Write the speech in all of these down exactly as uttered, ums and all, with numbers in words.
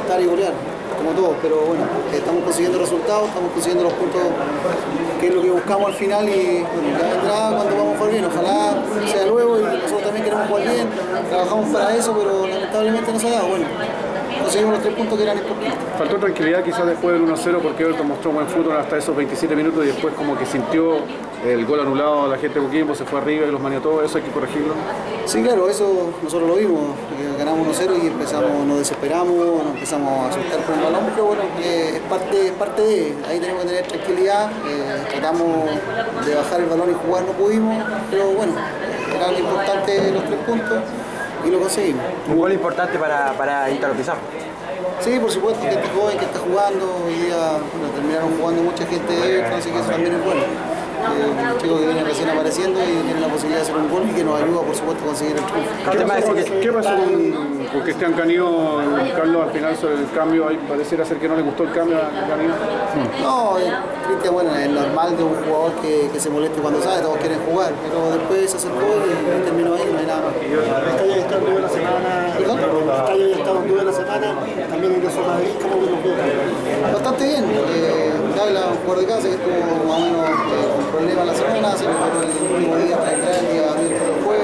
remontar y golear, como todos, pero bueno, estamos consiguiendo resultados, estamos consiguiendo los puntos que es lo que buscamos al final y bueno, ya vendrá cuando vamos a jugar bien, ojalá sea luego y nosotros también queremos jugar bien, trabajamos para eso, pero lamentablemente no se ha dado. Bueno, conseguimos los tres puntos que eran importantes. Faltó tranquilidad quizás después del uno a cero porque Everton mostró buen fútbol hasta esos veintisiete minutos y después como que sintió el gol anulado a la gente de Coquimbo, se fue arriba y los maniató, eso hay que corregirlo. Sí, claro, eso nosotros lo vimos, ganamos uno cero y empezamos, nos desesperamos, nos empezamos a asustar con el balón, pero bueno, eh, es, parte, es parte de, ahí tenemos que tener tranquilidad, eh, tratamos de bajar el balón y jugar, no pudimos, pero bueno, era lo importante los tres puntos y lo conseguimos. Un gol importante para, para Ítalo Pizarro. Sí, por supuesto, gente joven que está jugando, hoy día bueno, terminaron jugando mucha gente de Everton, así que eso también es bueno. Eh, un chico que viene recién apareciendo y tiene la posibilidad de hacer un gol y que nos ayuda, por supuesto, a conseguir el triunfo. ¿Qué pasó, ¿Qué pasó con, con Cristian Canillo, Carlos, al final sobre el cambio? Ahí pareciera ser que no le gustó el cambio a Canillo. No, eh, Cristian, bueno, es normal de un jugador que, que se moleste cuando sabe, todos quieren jugar, pero después se acercó y terminó ahí, no hay nada más. Estalla ya está en la semana, ¿Perdón? Estalla ya está en la semana, también ingresó a Madrid, ¿cómo que lo juega? Bastante bien, eh, Dávila, un jugador de casa que estuvo más o menos eh, con problemas la semana, se mejoró el último día para entrar, el día miércoles fue,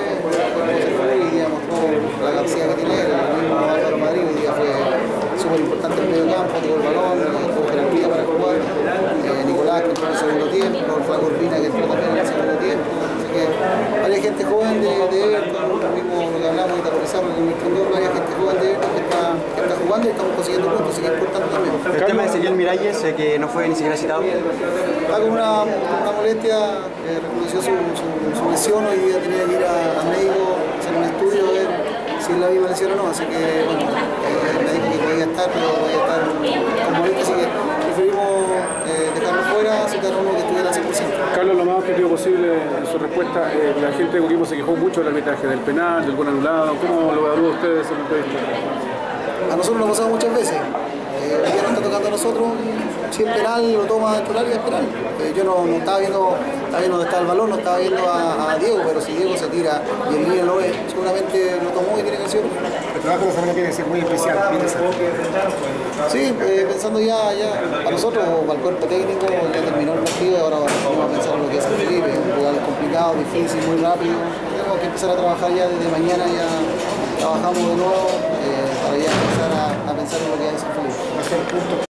fue y día mostró la capacidad que tiene él, el mismo Álvaro Madrid, hoy día fue súper importante en el medio campo, tuvo el balón, tuvo jerarquía para jugar, eh, Nicolás que entró en el segundo tiempo, el Flaco Urbina que entró también en el segundo tiempo, así que varias gente joven de, de Everton, lo mismo lo que hablamos de Taporizarlo, que nuestro gol, varias gente joven de Everton que está, que está jugando y estamos consiguiendo puntos, así que es importante también. El tema de Ezequiel Miralles, eh, que no fue ni siquiera citado. Está con una, una molestia, eh, reconoció su, su, su lesión, hoy día tenía que ir a, a médico, hacer un estudio, a ver si es la misma lesión o no, así que bueno, eh, me dijo que podía estar, pero podía estar con molestia, así que preferimos eh, dejarlo fuera, citar a uno que estuviera al cien por ciento. Carlos, lo más objetivo posible en su respuesta, eh, la gente de Coquimbo se quejó mucho del arbitraje, del penal, del gol anulado, ¿cómo lo evalúa usted desde ese punto de vista? A nosotros nos ha pasado muchas veces. Eh, hoy día nos está tocando a nosotros, si el penal lo toma dentro del área, es penal. Eh, yo no, no estaba viendo, estaba viendo dónde estaba el balón, no estaba viendo a, a Diego, pero si Diego se tira y el línea lo ve, seguramente lo tomó y tiene que ser. El trabajo de la semana tiene que ser muy especial, Sí, eh, pensando ya, ya a nosotros, al cuerpo técnico, ya terminó el partido y ahora vamos a pensar en lo que es el Felipe, un lugar complicado, difícil, muy rápido. Tenemos que empezar a trabajar ya desde mañana, ya trabajamos de nuevo eh, para ya empezar a, a pensar en lo que es el Felipe.